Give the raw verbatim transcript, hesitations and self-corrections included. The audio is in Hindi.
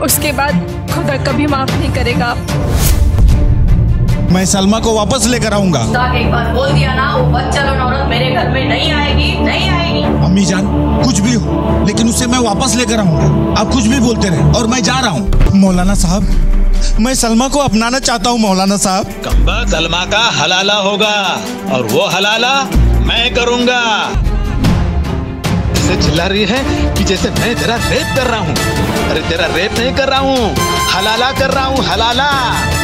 उसके बाद खुदा कभी माफ नहीं करेगा आपको। मैं सलमा को वापस लेकर आऊंगा। एक बार बोल दिया ना, वो बदचलन औरत मेरे घर में नहीं आएगी, नहीं आएगी। अम्मी जान, कुछ भी हो लेकिन उसे मैं वापस लेकर आऊंगा। आप कुछ भी बोलते रहे और मैं जा रहा हूँ। मौलाना साहब, मैं सलमा को अपनाना चाहता हूँ। मौलाना साहब, कम्बा सलमा का हलाला होगा और वो हलाला मैं करूंगा। ऐसे चिल्ला रही है कि जैसे मैं तेरा रेप कर रहा हूँ। अरे तेरा रेप नहीं कर रहा हूँ, हलाला कर रहा हूँ, हलाला।